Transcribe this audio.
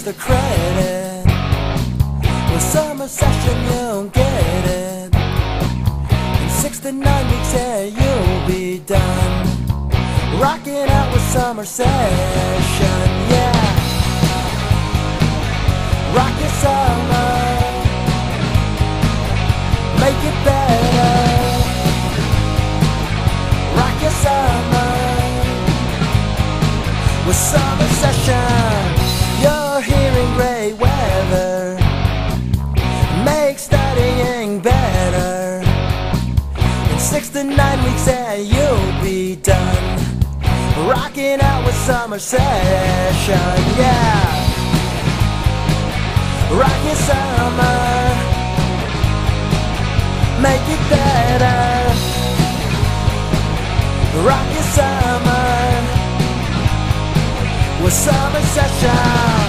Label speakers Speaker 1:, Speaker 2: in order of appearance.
Speaker 1: the credit. With summer session you'll get it. In 6 to 9 weeks, yeah, you'll be done. Rocking out with summer session, yeah. Rock your summer, make it better. Rock your summer with summer session. You're hearing great weather, make studying better. In 6 to 9 weeks, yeah, you'll be done. Rocking out with summer session, yeah. Rock your summer, make it better. Rock your summer with summer session.